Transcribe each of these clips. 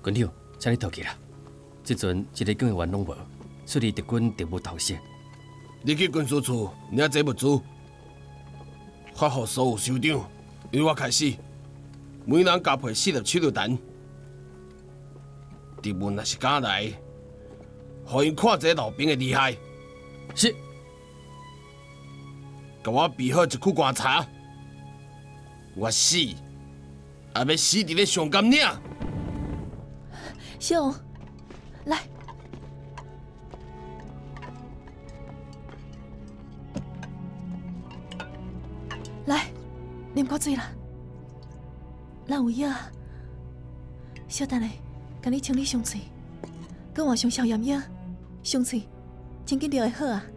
军长，请你投机啦！即阵一个警员拢无，出离敌军敌无投降。 你去军事处领这物资，发予所有首长。由我开始，每人加配47粒弹。敌人若是敢来，互因看这老兵的厉害。 是。 甲我备好一区观察。我死，也要死伫咧上甘岭。 小王，来。来，啉口水啦。咱有药啊，小等下，甲你清理伤喙，搁换上消炎药，伤喙真紧就会好啊。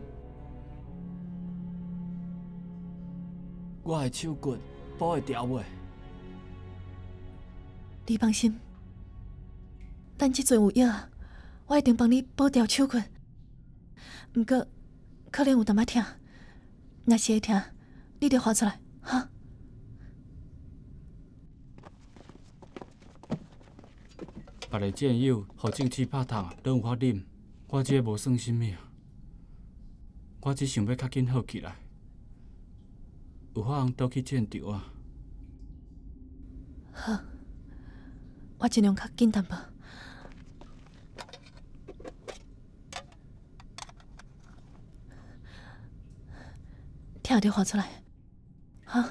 我的手骨保会牢袂？ 你放心，等即阵有药，我一定帮你保条手骨。不过，可能有淡仔疼，若是会疼，你就喊出来，哈。 别个战友互政治拍头，都有法啉，我这无算什么啊。我只想要较紧好起来，有法通倒去战场啊。 好，我尽量较紧淡薄。疼就喊出来，哈。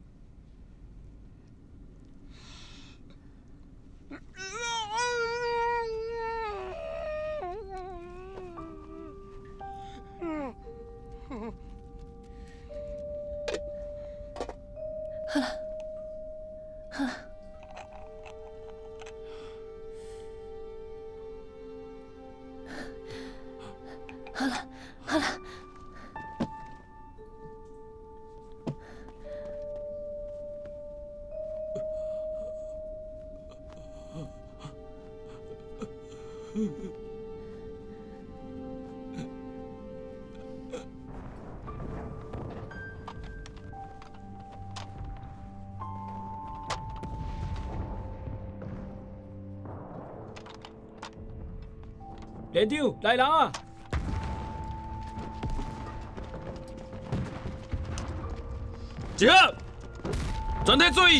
好了，好了，好了，好了。 连长，来人啊！ 集合！全体注意！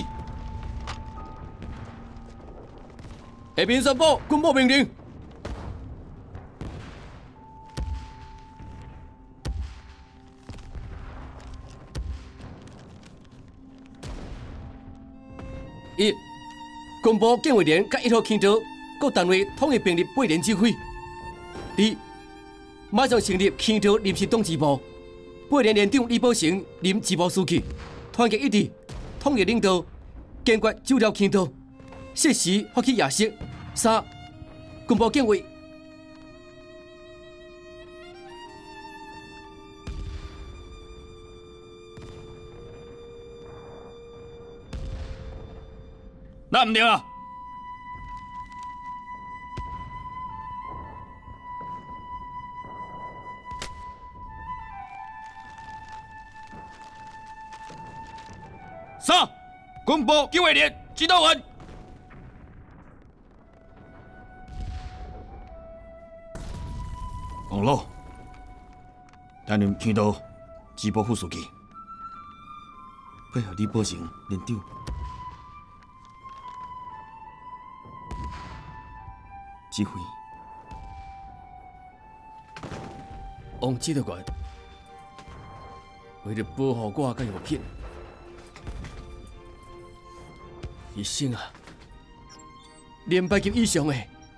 下面宣布军部命令：一、军部警卫连甲1号轻车各单位统一并入8连指挥。2、马上成立轻车临时统治部，8连连长李宝成任支部书记，团结一致，统一领导，坚决救了轻车，适时发起夜袭。3、军部警卫。那唔对啊！上，军部警卫连指导员。王老担任轻道支部副书记，配合李宝成连长。指挥。王指导员为了保护我甲药品，一生啊，连排级以上的，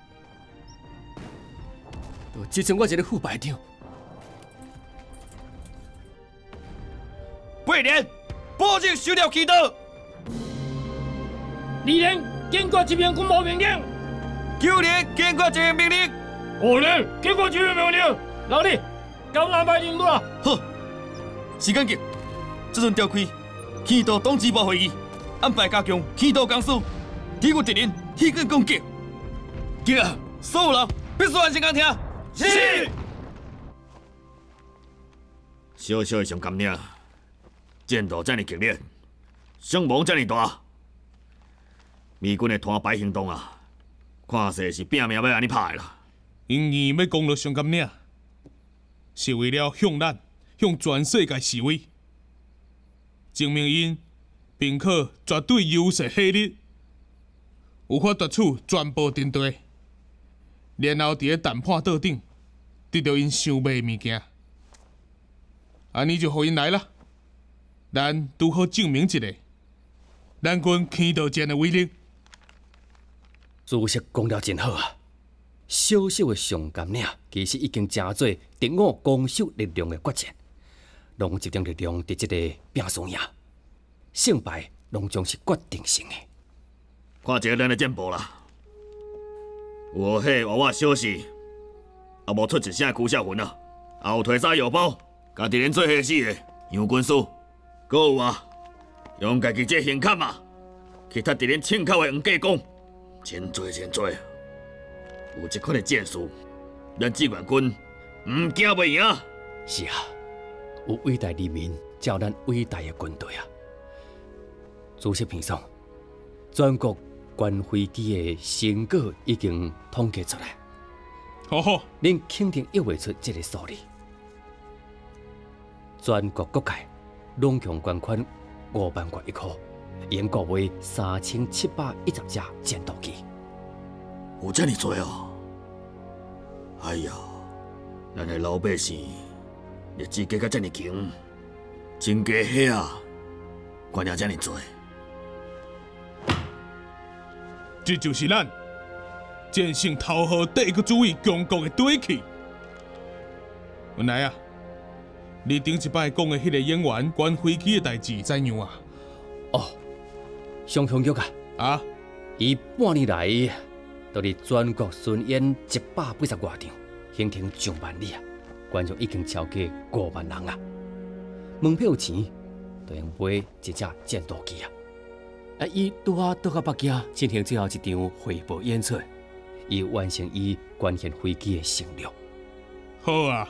就只剩我一个副排长。8连保证收了气道。 2连坚决执行军部命令。 9连坚决执行命令。 5连坚决执行命令。老李，交安排任务啊！ 好，时间紧，这阵召开轻道党支部会议，安排加强轻道工事，体育敌人体格攻击。今日所有人必须安心听。是。小小的上甘岭，战斗这么激烈，伤亡这么大，美军的摊牌行动啊， 看势是拼命要安尼拍啦。 因硬要攻落上甘岭，是为了向全世界示威，证明因并可绝对优势势力，有法夺取全部阵地，然后伫咧谈判桌顶得到因想要的物件。安尼就互因来啦，咱拄好证明一下，咱军天道战的威力。 主席讲了真好啊！小小的上甘岭，其实已经成做敌我攻守力量的决战，拢集中力量伫这个拼输赢，胜败拢将是决定性的。 看一下咱的战报啦，有迄娃娃消息，也无出一声哭笑魂啊，也有推沙药包，家己连做下死的杨军师，搁有啊，用家己这现砍啊，去踢伫恁凊口的黄继公，真多真多。有这款的战术，咱志愿军唔惊袂赢。 是啊，有伟大人民才有咱伟大的军队啊！主席评上，全国关飞机的成果已经统计出来。 好， 恁肯定约袂出这个数字。全国各界拢共捐款5万元1块，用购买3710架战斗机。 有这么多哦！哎呀，咱的老百姓日子过到这么穷，真加血啊！管了这么多， 这就是咱战胜头号帝国主义强国的底气。原来啊，你顶一摆讲的迄个演员关飞机的代志怎样啊？ 哦，上雄玉啊！ 啊？ 伊半年来，都伫全国巡演180多场，行程上万里啊，观众已经超过5万人啊。门票钱就用买一架战斗机啊！伊拄好倒到北京进行最后一场汇报演出，以完成伊关键飞机的承诺。 好啊！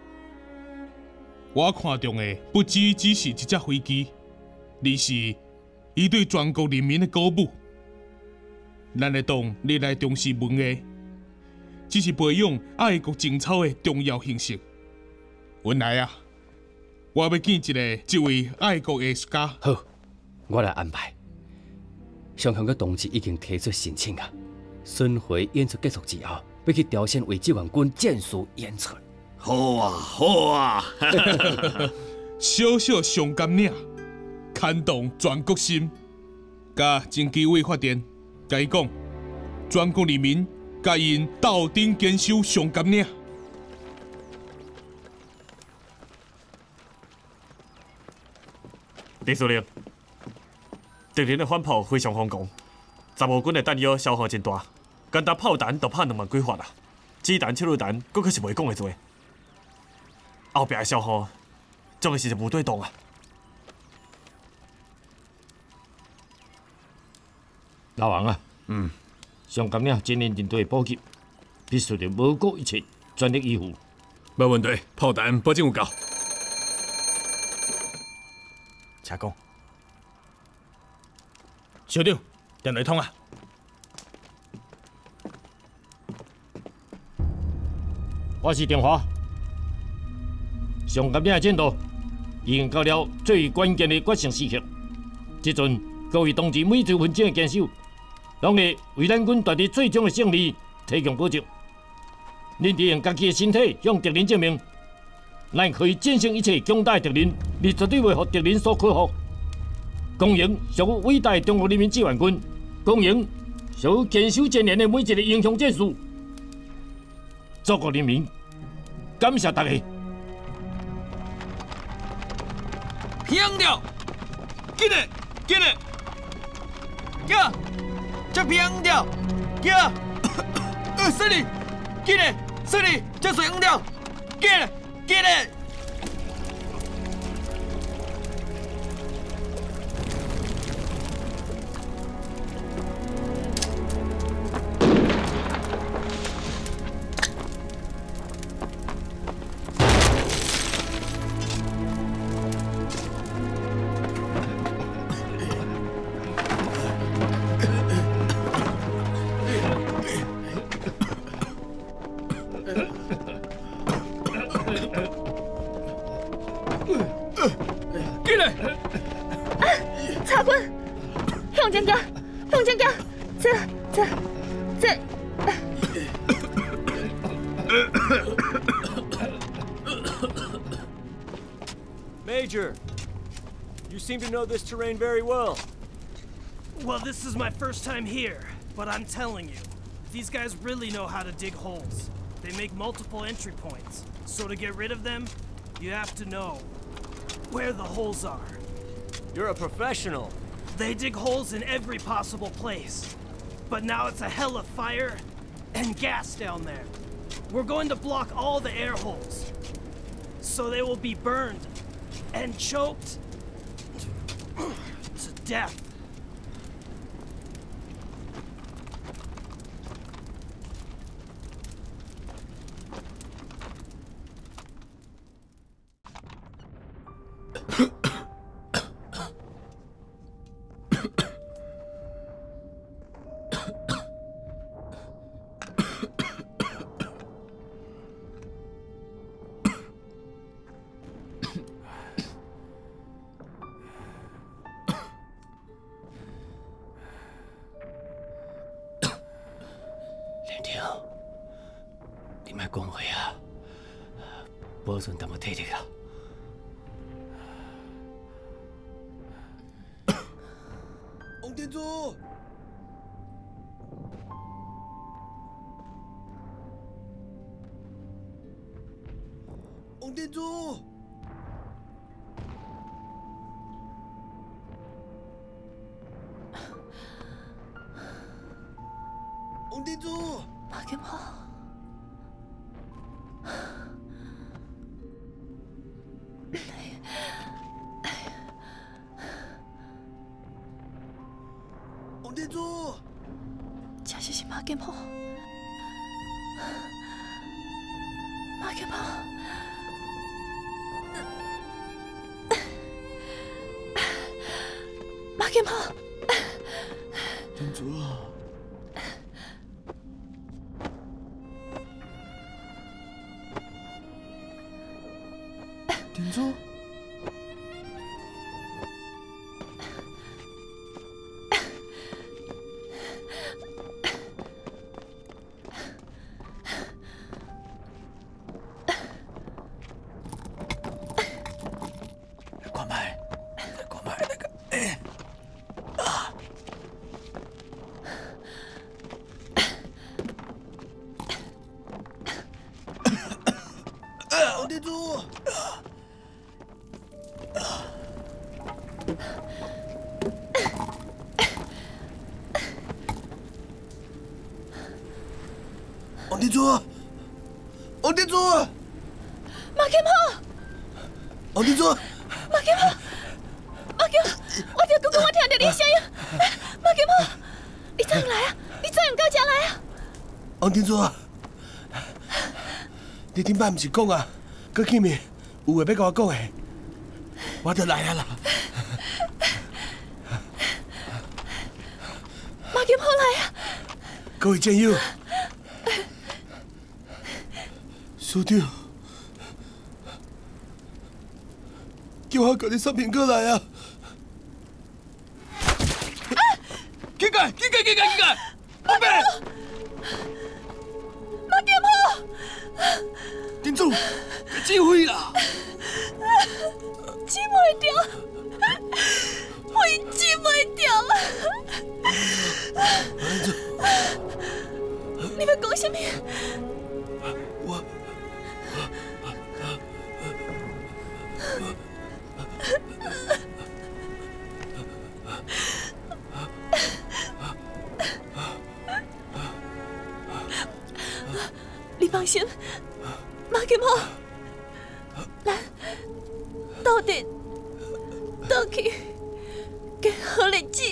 我看中的不只是一架飞机，而是伊对全国人民的鼓舞。咱的党历来重视文艺，只是培养爱国情操的重要形式。原来啊，我要见一位爱国艺术家。 好，我来安排。上向个同志已经提出申请啊，巡回演出结束之后，要去朝鲜为志愿军战术演出。 好啊，好啊！ 小小上甘岭，牵动全国心。甲经济委发电，甲伊讲，全国人民甲因斗阵坚守上甘岭。 李司令，敌人的反炮非常疯狂，15军的弹药消耗真大，简单炮弹就拍2万几发啦，子弹、手榴弹，佫可是袂讲的多。后壁的消耗，总个是部队动啊。 老王啊，上甘岭今年军队补给，必须得无顾一切，全力以赴。 没问题，炮弹保证有够。 请讲。 小长，电话通啊！我是电华。上甘岭的战斗已经到了最关键的决胜时刻，这阵各位同志每一分钟的坚守，拢会为咱军夺得最终的胜利提供保证。恁得用家己的身体向敌人证明，咱可以战胜一切强大的敌人，你绝对袂互敌人所克服。恭迎属于伟大的中国人民志愿军，恭迎属于坚守千年的每一个英雄战士。祖国人民，感谢大家！ 平掉，紧嘞，紧嘞，呀，这平掉，呀，胜利，紧嘞，胜利，这水平掉，紧嘞，紧嘞。 这。 Major, you seem to know this terrain very well. Well, this is my first time here, but I'm telling you, these guys really know how to dig holes. They make multiple entry points, so to get rid of them, you have to know where the holes are. You're a professional. They dig holes in every possible place. But now it's a hell of fire and gas down there. We're going to block all the air holes, so they will be burned and choked to death. 你莫讲话啊，保存淡薄体力啊。 王店主，王店主，王店主， 马金婆。 王店主， 这是马金婆，马金婆，马金婆， 店主啊，店主。 王店主，王店主，王店主， 马金婆， 王店主， 马金婆，马金，我听公公，我听到你的声音，马金婆，你怎样来啊？你怎样到这来啊？ 王店主，你顶摆毋是讲啊？ 搁见面有话要甲我讲的，我就来啊啦！ 马金婆来啊！ 各位战友，署长，叫我甲你送苹果来啊！ 起开！后面！ 马金婆， 店主，机会啦！ 挤袂掉，我已挤袂掉了。你要讲什么？你放心，马金婆，咱斗阵斗去过好日子。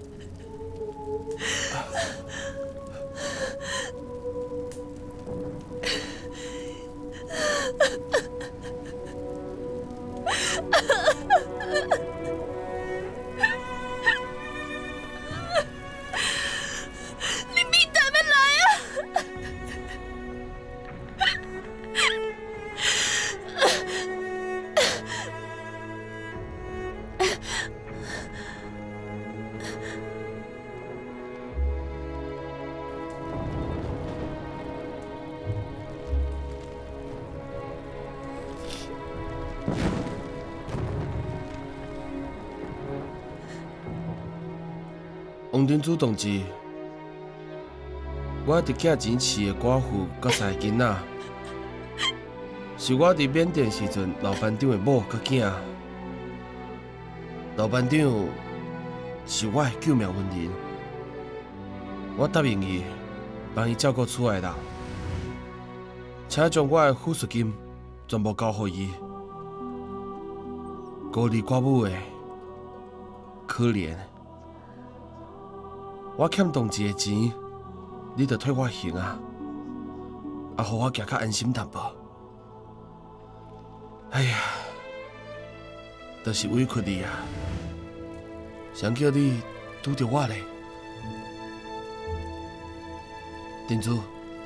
你明天要来啊！ 王天主同志，我伫寄钱饲的寡妇甲3个囡仔，是我伫缅甸时阵老班长的某甲囝。老班长是我的救命恩人，我答应伊帮伊照顾厝内人，请将我的抚恤金全部交予伊。孤儿寡母的，可怜。我欠同志的钱，你着替我还啊！啊，互我行较安心淡薄。哎呀，着是委屈你啊！谁叫你拄着我嘞？珍珠，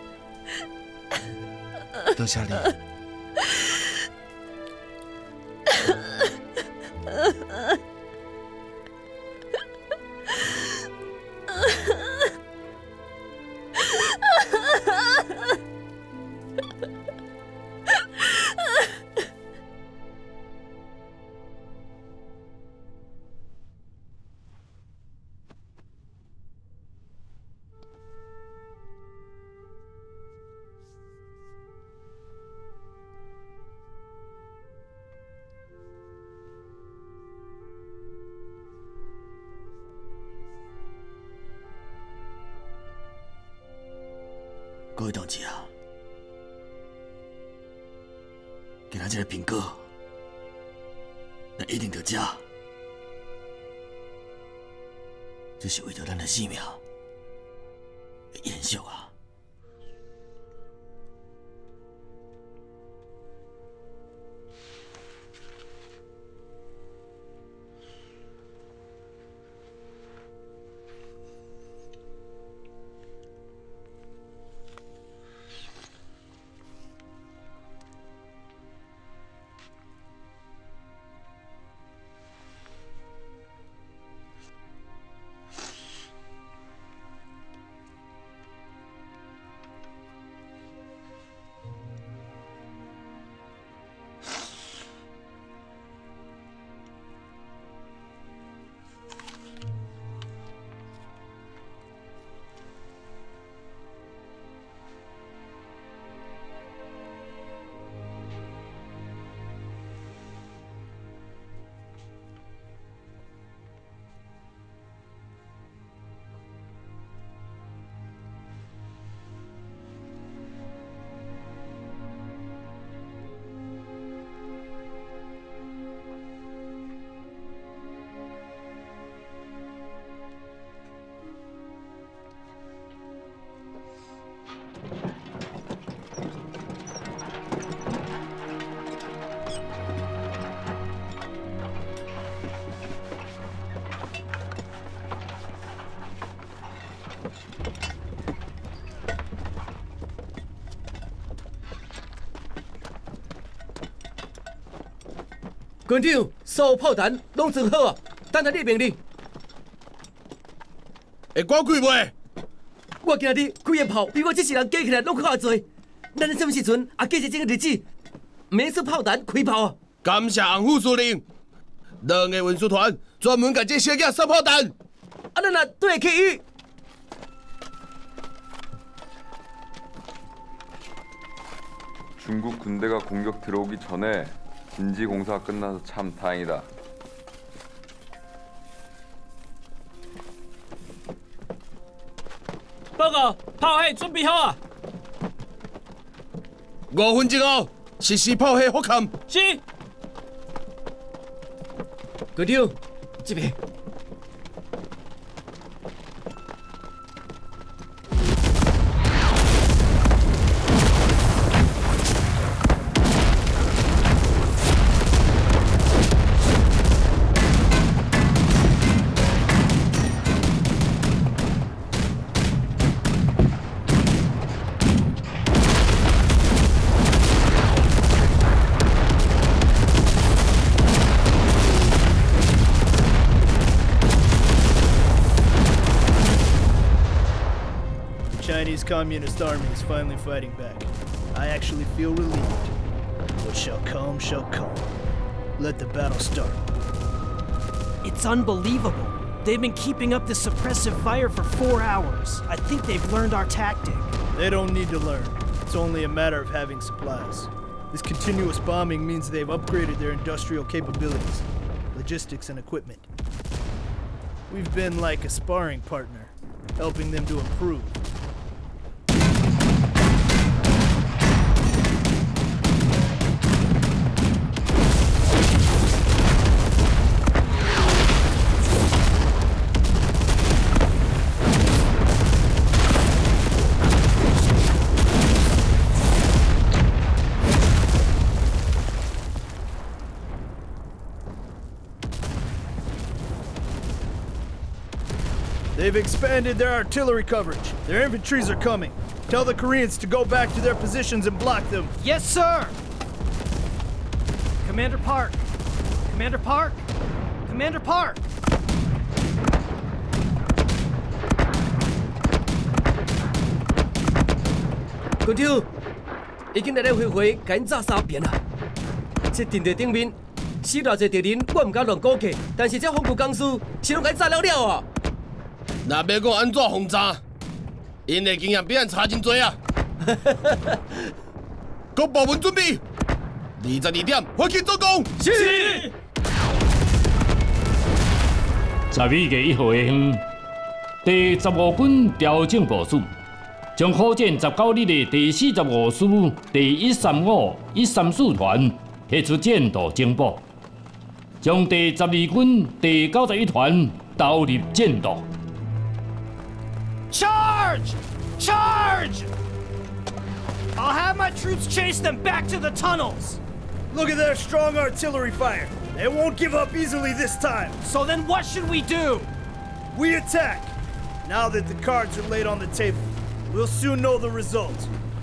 多谢你。 各位同志啊，今仔这个苹果，咱一定得吃，这是为着咱的性命的延续啊！ 馆长，所有炮弹拢装好啊，等待你命令。 会关开袂？ 我今日开的炮比我这世人加起来拢较多，咱什么时阵也过这个日子，免说炮弹开炮啊！ 感谢洪副司令，2个运输团专门甲这小囝送炮弹。 啊，咱若对得起伊。 중국 군대가 공격 들어오기 전에 진지 공사가 끝나서 참 다행이다. 报告，炮械准备好啊 ！5分钟后，实施炮械复勘。 是。 馆长，这边。 Chinese Communist Army is finally fighting back. I actually feel relieved. What shall come, shall come. Let the battle start. It's unbelievable. They've been keeping up this suppressive fire for 4 hours. I think they've learned our tactic. They don't need to learn. It's only a matter of having supplies. This continuous bombing means they've upgraded their industrial capabilities, logistics and equipment. We've been like a sparring partner, helping them to improve. They've expanded their artillery coverage. Their infantries are coming. Tell the Koreans to go back to their positions and block them. Yes, sir! Commander Park! Commander Park! Commander Park! 军长，已经来来回回甲因炸3遍啊！这阵地顶面死偌济敌人，我唔敢乱估计，但是这防区工事是拢甲炸了了啊！ 若要讲安怎轰炸，因的经验比咱差真多啊！各部门准备，22点发起作攻。 是。 11月1号的晚，第15军调整部署，将火箭19日的第45师第135、134团派出战斗警报，将第12军第91团投入战斗。 Charge! Charge! I'll have my troops chase them back to the tunnels. Look at their strong artillery fire. They won't give up easily this time. So then what should we do? We attack. Now that the cards are laid on the table, we'll soon know the result.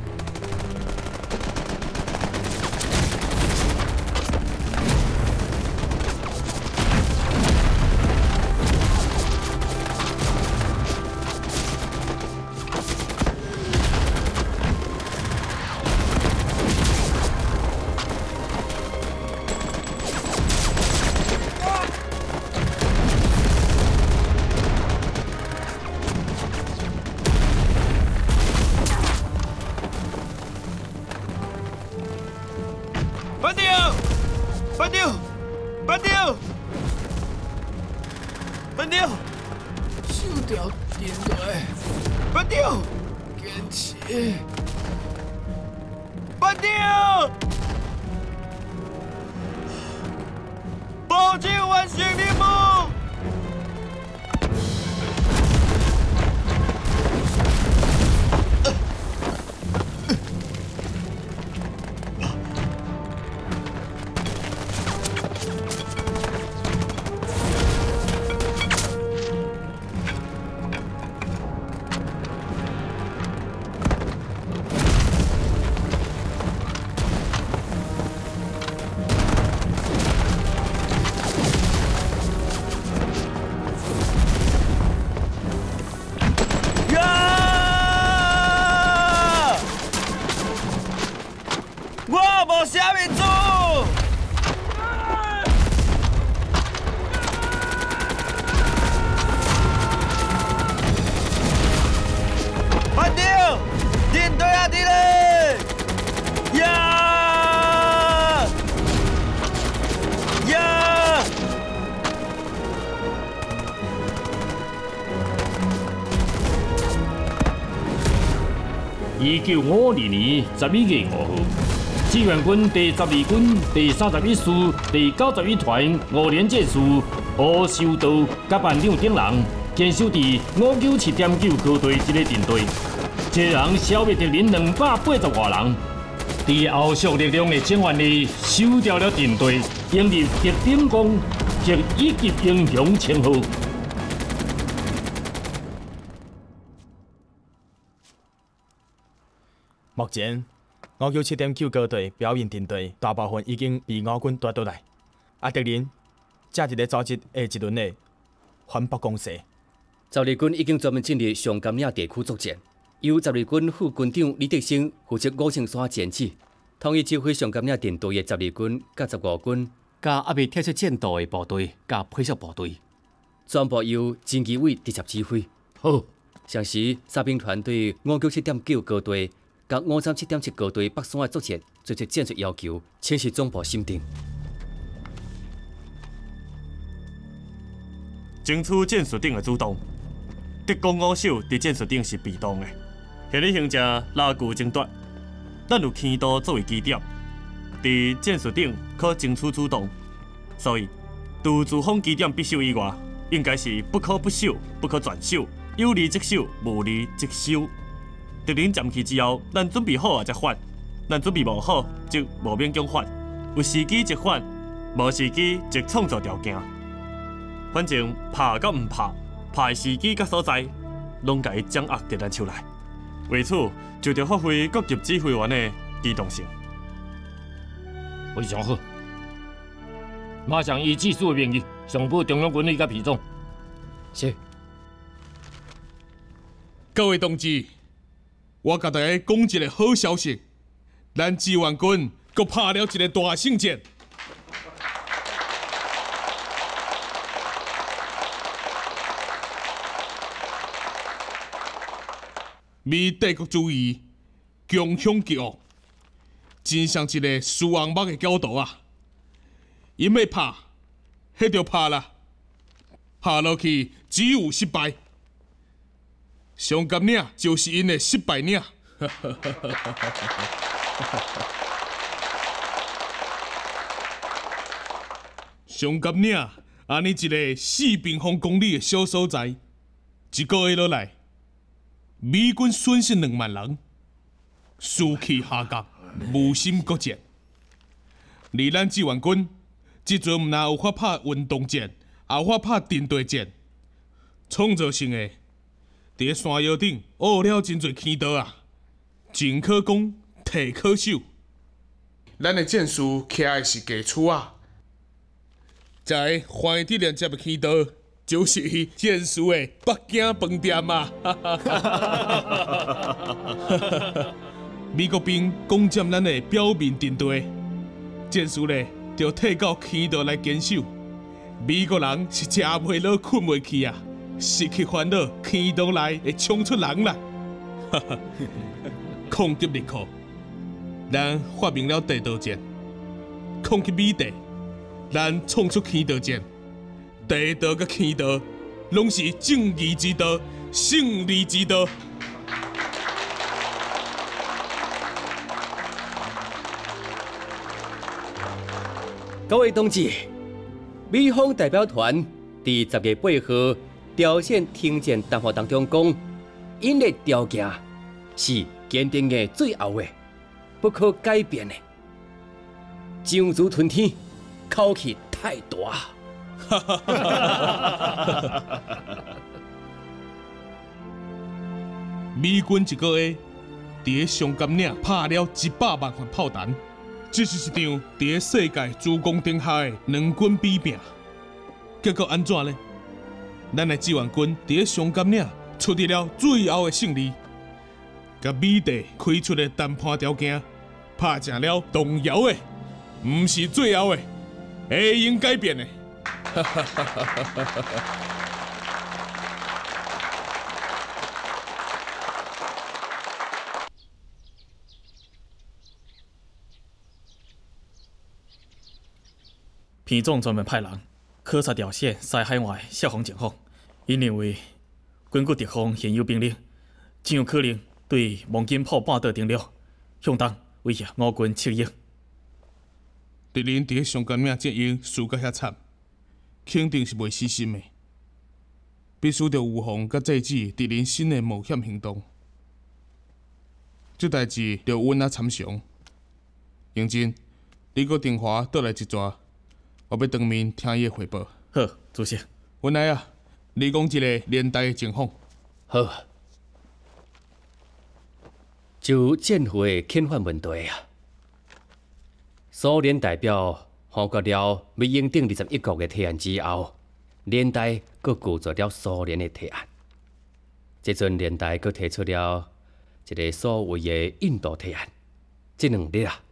1952年11月5号，志愿军第12军第31师第91团5连战士何修道甲班长等人坚守伫597.9高地一个阵地，这人消灭敌人280多人。伫后续力量的增援里，收掉了阵地，迎入敌顶攻，获一级英雄称号。 目前，597.9高地表面阵地大部分已经被我军夺倒来，敌人正伫咧组织下一轮的反扑攻势。 12军已经专门进入上甘岭地区作战，由12军副军长李德生负责5城山前指，统一指挥上甘岭阵队的12军、甲15军，甲还未退出战斗的部队，甲配属部队。 全部由侦缉委直接指挥。 好。 像是沙兵团对597.9高队、甲537.7高队北山的作战做出战术要求，请示总部审定。 争取战术顶的主动，敌公5手伫战术顶是被动的。现在行者拉锯争夺，咱有坑道作为基点，伫战术顶可争取主动，所以除自方基点必守以外，应该是不可不守、不可转守。有利即守，无利即收。敌人占去之后，咱准备好啊才反；咱准备无好，就无勉强反。有时机即反，无时机即创造条件。反正拍甲毋拍，拍的时机甲所在，拢该掌握伫咱手内。为此，就着发挥各级指挥员的机动性。 非常好，马上以技术的名义上报中央军力甲皮总。 是。 各位同志，我甲大家讲一个好消息，咱志愿军阁拍了一个大胜战。美帝国主义强凶极恶，真像一个输红目的狗đồ啊！因要拍，迄就拍啦，拍落去只有失败。上甘岭就是因的失败岭。上甘岭安尼一个4平方公里的小所在，一个月落来，美军损失2万人，士气下降，无心国战。而咱志愿军即阵毋但有法拍运动战，也有法拍阵地战，创造性的。伫山腰顶挖了真侪坑道啊，进可攻，退可守。咱的战士徛的是家厝啊，在欢喜连接的坑道，就是战士的北京饭店啊！美国兵攻占咱的表面阵地，战士呢就退到坑道来坚守。美国人是食袂落、困袂去啊！失去烦恼，坑道内会冲出人来。抗击日寇，咱发明了地道战；抗击美帝，咱创出坑道战。地道甲坑道，拢是正义之道、胜利之道。 各位同志，美方代表团伫10月8號朝鲜停战谈话当中讲，因的条件是坚定的、最后的、不可改变的。上如吞天，口气太大。 美军一个月伫上甘岭拍了100万发炮弹，这是一场伫世界诸公顶下的两军比拼。结果安怎呢？咱的志愿军伫上甘岭取得了最后的胜利，甲美帝开出的谈判条件，拍成了动摇的，毋是最后的，会用改变的。 片总专门派人考察朝鲜西海外消防情况，因认为根据敌方现有兵力，真有可能对望金浦半岛登陆，向东威胁我军撤役。 敌人伫上甘岭战役输甲遐惨，肯定是袂死心的，必须着有防甲制止敌人新的冒险行动。这代志着阮啊参详。英真，你搁电话倒来一撮。我要当面听伊的汇报。 好，主席。 文来啊，你讲一个连带的情况。 好。就战会遣返问题啊，苏联代表获决了美英等21国的提案之后，连带阁拒绝了苏联的提案。这阵连带阁提出了一个所谓的印度提案，这2日啊，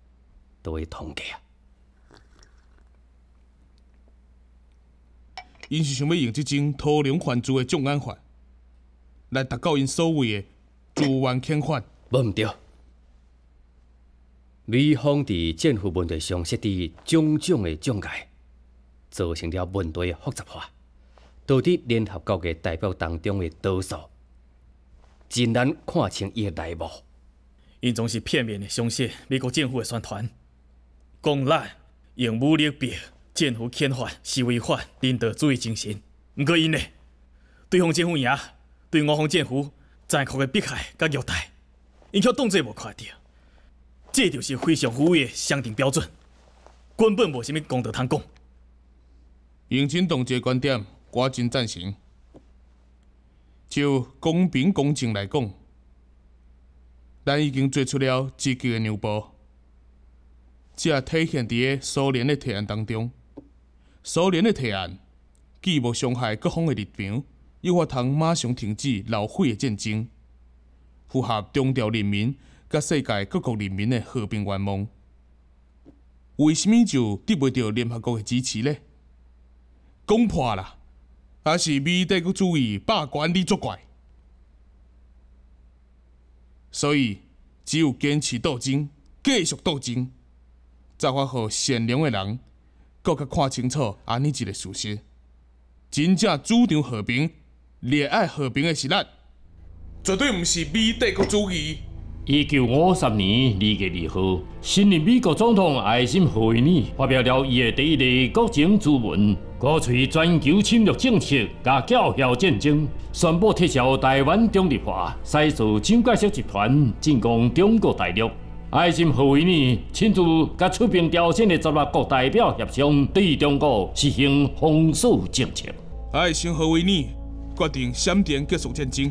都会通过啊。 因是想要用这种偷梁换柱的重案法，来达到因所谓的自愿遣返。 无毋对。美方伫政府问题上设置种种的障碍，造成了问题的复杂化，导致联合国的代表当中的多数真难看清伊的内幕。 因总是片面的相信美国政府的宣传，讲咱用武力逼政府遣返是违反人道主义精神。毋过因呢，对方政府赢，对我方政府残酷的迫害甲虐待，因却当作无看到。这就是非常虚伪的商定标准，根本无啥物公道通讲。 永清同志的观点，我真赞成。就公平公正来讲，咱已经做出了积极的让步，这也体现伫苏联的提案当中。苏联的提案既无伤害各方的立场，又法通马上停止流血的战争，符合中朝人民甲世界各国人民的和平愿望。为什么就得袂到联合国的支持呢？讲破啦，还是美帝国主义霸权你作怪。所以只有坚持斗争，继续斗争，才法互善良的人更较看清楚安尼一个事实：真正主张和平、热爱和平的是咱，绝对毋是美帝国主义。 1953年2月2号，新任美国总统艾森豪威尔发表了伊的第一个国情咨文，鼓吹全球侵略政策甲叫嚣战争，宣布撤销台湾中立化，塞诉蒋介石集团进攻中国大陆。艾森豪威尔亲自甲出兵朝鲜的16国代表协商，对中国实行封锁政策。 艾森豪威尔决定闪电结束战争。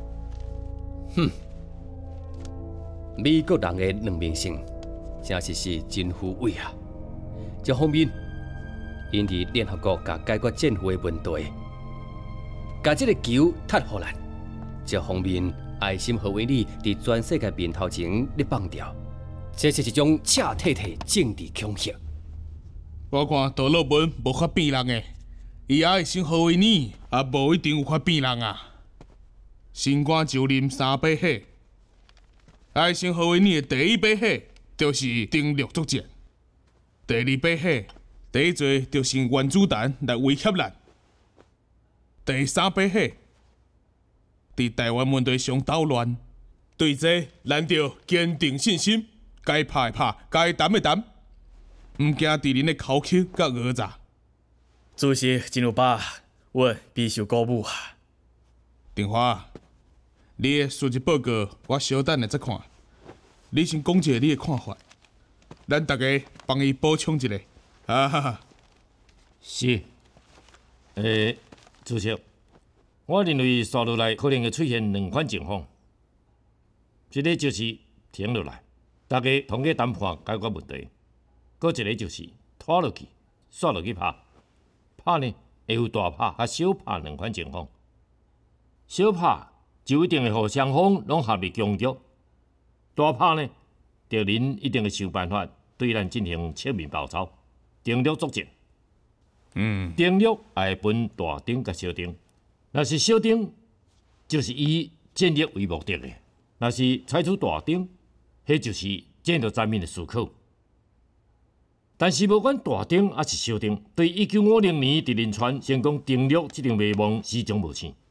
美国人的两面性，真是真虚伪啊！一方面，因伫联合国甲解决政府的问题，甲这个球踢互咱；一方面，爱心和威尔伫全世界面头前咧放掉，这是一种赤体体政治恐吓。 我看杜鲁门无法变人的，伊爱心和威尔也无一定有法变人啊。新官就任3把火。艾森豪威尔的第一把火就是登陆作战，第二把火第一座就是原子弹来威胁咱，第三把火伫台湾问题上捣乱。对这，咱着坚定信心，该拍的拍，该谈的谈，毋惊敌人的口气甲讹诈。 主席真有把握，必受鼓舞啊！ 定华。你的述职报告，我稍等下再看。你先讲一下你的看法，咱大家帮伊补充一下。哈哈。 是。主席，我认为接落来可能会出现2款情况，一个就是停落来，大家同个谈判解决问题；，搁一个就是拖落去，煞落去拍。拍呢，会有大拍甲小拍2款情况。小拍就一定会互双方拢合力攻击，大拍呢，敌人一定会想办法对咱进行侧面包抄，登陆作战。登陆也会分大丁甲小丁，若是小丁，就是以战略为目的的；若是采取大丁，迄就是战略战面的思考。但是，无管大丁还是小丁，对1950年伫仁川成功登陆这场美梦始终无变。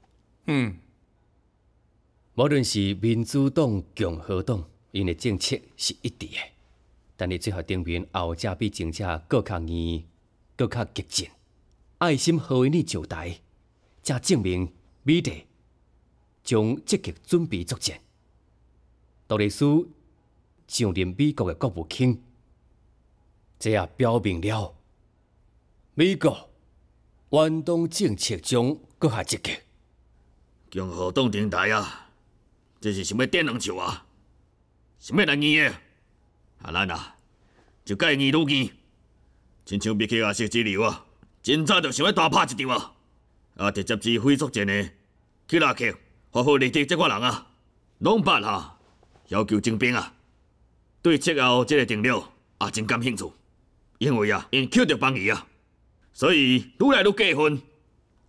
无论是民主党、共和党，因的政策是一致的，但是最后证明后者比前者更较硬、更较激进。爱心和威尔上台，才证明美帝将积极准备作战。杜丽斯上任美国的国务卿，这也表明了美国远东政策将更加积极。 共和党顶台啊！这是想要点人笑啊？想要来硬的？咱啊，就该硬愈硬，亲像密克阿瑟之流啊，真早就想要大拍一场啊！直接指挥作战的希拉克、发号利迪这款人啊，拢捌啊，要求征兵啊。对撤后这个定陆也真感兴趣，因为啊，因捡着帮伊啊，所以愈来愈过分，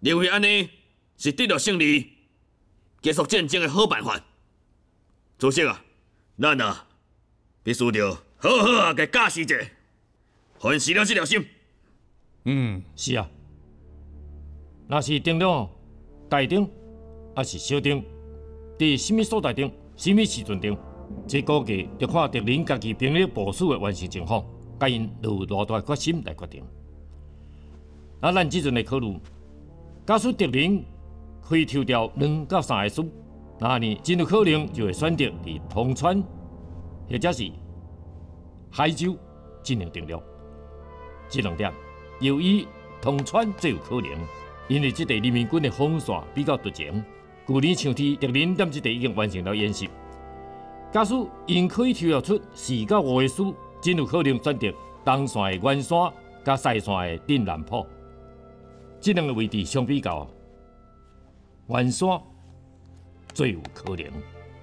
认为安尼是得到胜利、结束战争的好办法。主席啊，咱啊必须着好好啊甲教示者，凡死了这条心。 是啊，若是顶了大顶，还是小顶，伫什么所在顶，什么时阵顶，这估计着看敌人家己兵力部署的完成情况，甲因有偌大决心来决定。啊，咱即阵来考虑，假使敌人可以抽调2到3个师，那呢真有可能就会选择伫通川或者是海州进行定了。这2点，由于通川最有可能，因为这地人民军的防线比较突前。去年像天敌人踮这地已经完成了演习。假使因可以抽调出4到5个师，真有可能选择东线的元山甲西线的镇南浦。这2个位置相比较，元山最有可能。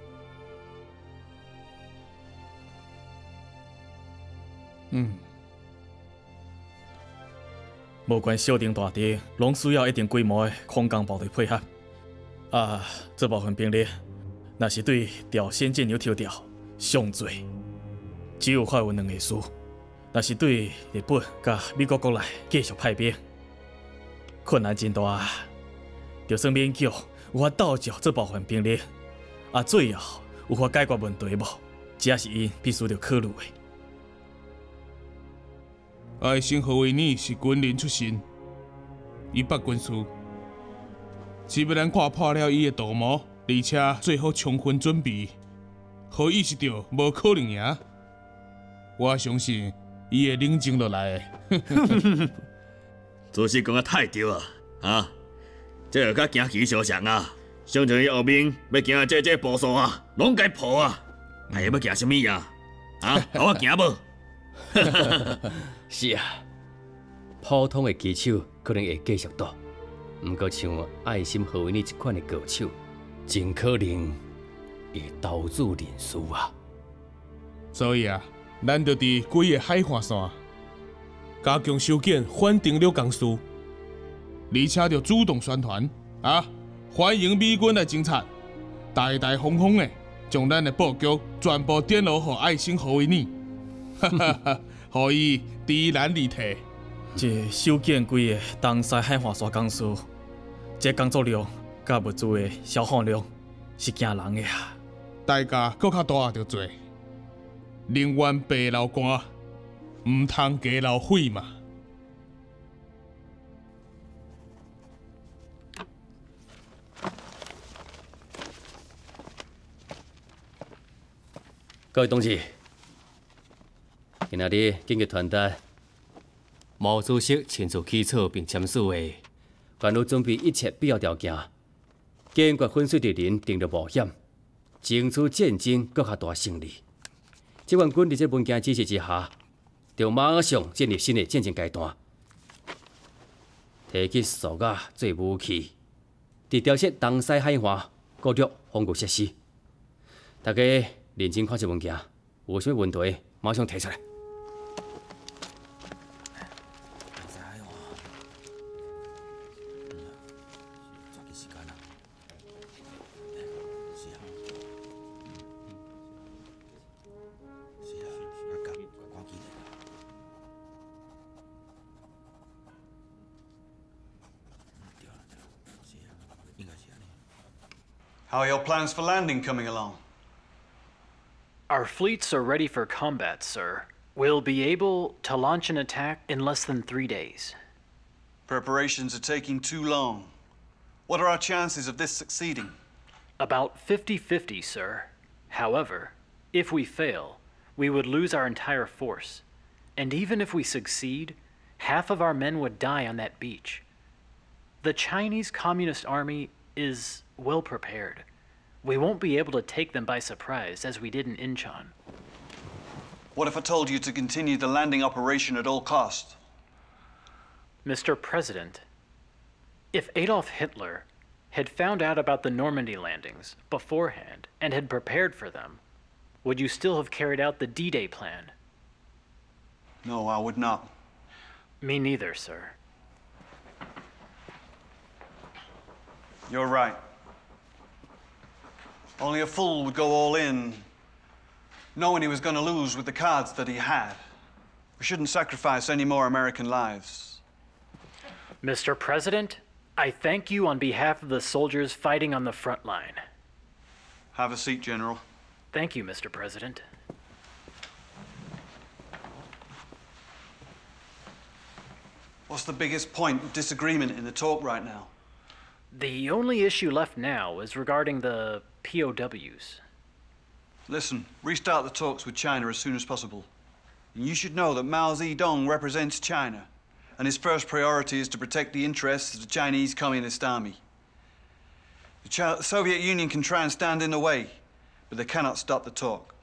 无管小顶大顶，拢需要一定规模的空降部队配合。啊，这部分兵力，若是对朝鲜进行抽调，上最只有快有2个师；若是对日本甲美国国内继续派兵，困难真大。就算勉强有法斗照这部分兵力，啊，最后有法解决问题无？这也是因必须要考虑的。 爱新何为你是军人出身，伊捌军事，是要咱看破了伊的图谋，而且做好充分准备，互意识到无可能赢。我相信伊会冷静落来的。 主席讲得太对啊！啊，这个甲行旗相像啊，相像伊后面要行的这步数啊，拢该破啊！哎呀，要行什么呀？啊，互我行无？ 是啊，普通的棋手可能会继续打，毋过像爱心何为你这款的高手，真可能会投注认输啊。 所以啊，咱着伫几个海岸线加强收件反登陆工事，而且着主动宣传啊，欢迎美军来侦察，大大方方的将咱的布局全部点落予爱心何为你。哈哈哈，予伊知难而退。 这修建几个东西海岸线工事，这工作量甲物资的消耗量是惊人的啊！ 代价搁较大着多，宁愿白流汗，唔通加流血嘛。 各位同志。今仔日紧急传达，毛主席亲自起草并签署的，关于准备一切必要条件，坚决粉碎敌人登陆冒险，争取战争更较大胜利。解放军伫这文件指示之下，就马上进入新的战争阶段，提起苏瓦做武器，伫调设东西海岸各地防御设施。大家认真看这文件，有啥问题马上提出来。 How are your plans for landing coming along? Our fleets are ready for combat, sir. We'll be able to launch an attack in less than 3 days. Preparations are taking too long. What are our chances of this succeeding? About 50-50, sir. However, if we fail, we would lose our entire force. And even if we succeed, half of our men would die on that beach. The Chinese Communist Army is well prepared. We won't be able to take them by surprise as we did in Incheon. What if I told you to continue the landing operation at all costs? Mr. President, if Adolf Hitler had found out about the Normandy landings beforehand and had prepared for them, would you still have carried out the D-Day plan? No, I would not. Me neither, sir. You're right. Only a fool would go all in, knowing he was going to lose with the cards that he had. We shouldn't sacrifice any more American lives. Mr. President, I thank you on behalf of the soldiers fighting on the front line. Have a seat, General. Thank you, Mr. President. What's the biggest point of disagreement in the talk right now? The only issue left now is regarding the POWs. Listen, restart the talks with China as soon as possible. And you should know that Mao Zedong represents China, and his first priority is to protect the interests of the Chinese Communist Army. The Soviet Union can try and stand in the way, but they cannot stop the talk.